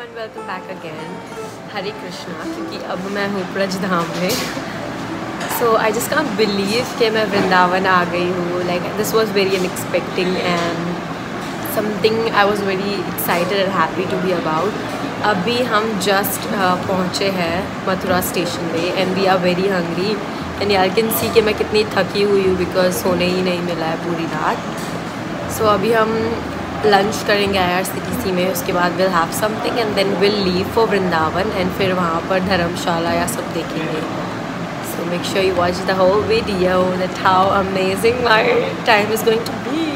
Everyone, welcome back again. Hare Krishna, क्योंकि अब मैं हूँ ब्रज धाम में। So I just can't believe कि मैं वृंदावन आ गई हूँ। Like this was very unexpecting and something I was very excited and happy to be about. अभी हम जस्ट पहुँचे हैं मथुरा स्टेशन पे and we are very hungry and I can see कि मैं कितनी थकी हुई हूँ बिकॉज सोने ही नहीं मिला है पूरी रात। सो अभी हम लंच करेंगे IRCTC में, उसके बाद will have something and then will leave for Vrindavan and फिर वहाँ पर धर्मशाला या सब देखेंगे। So make sure you watch the whole video that how amazing my time is going to be.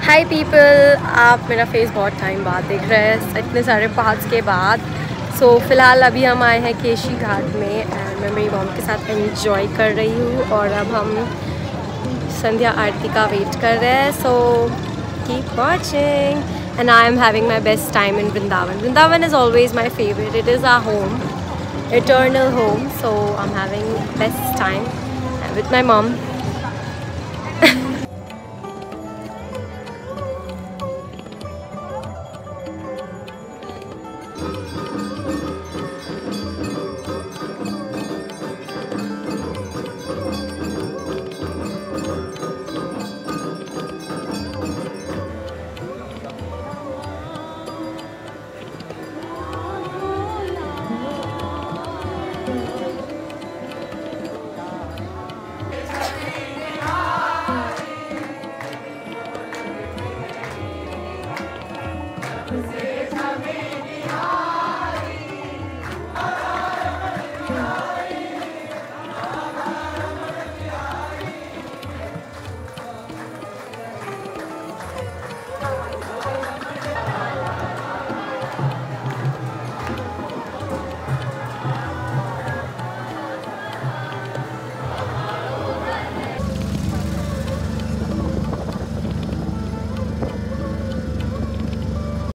Hi people, आप मेरा फेस बहुत टाइम बाद देख रहे हैं, इतने सारे पार्ट्स के बाद। सो फ़िलहाल अभी हम आए हैं केशी घाट में एंड मैं मेरी मॉम के साथ एंजॉय कर रही हूँ और अब हम संध्या आरती का वेट कर रहे हैं। So keep watching and I am having my best time in Vrindavan. Vrindavan is always my favourite, it is our home, eternal home. So I'm having best time with my mom.